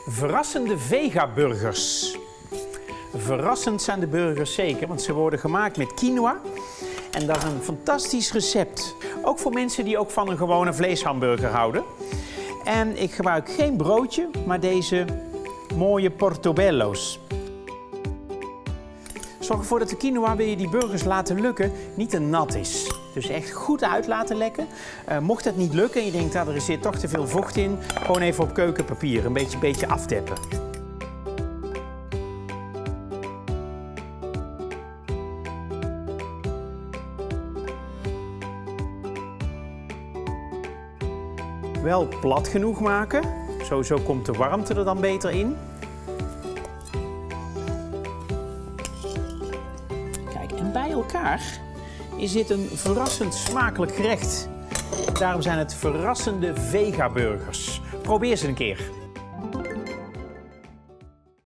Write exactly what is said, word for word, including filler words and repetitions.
Verrassende vegaburgers. Verrassend zijn de burgers zeker, want ze worden gemaakt met quinoa. En dat is een fantastisch recept. Ook voor mensen die ook van een gewone vleeshamburger houden. En ik gebruik geen broodje, maar deze mooie portobello's. Zorg ervoor dat de quinoa, wil je die burgers laten lukken, niet te nat is. Dus echt goed uit laten lekken. Uh, mocht dat niet lukken en je denkt, ah, er zit toch te veel vocht in, gewoon even op keukenpapier een beetje, beetje afteppen. Wel plat genoeg maken. Sowieso komt de warmte er dan beter in. Kijk, en bij elkaar is dit een verrassend smakelijk gerecht. Daarom zijn het verrassende vegaburgers. Probeer ze een keer.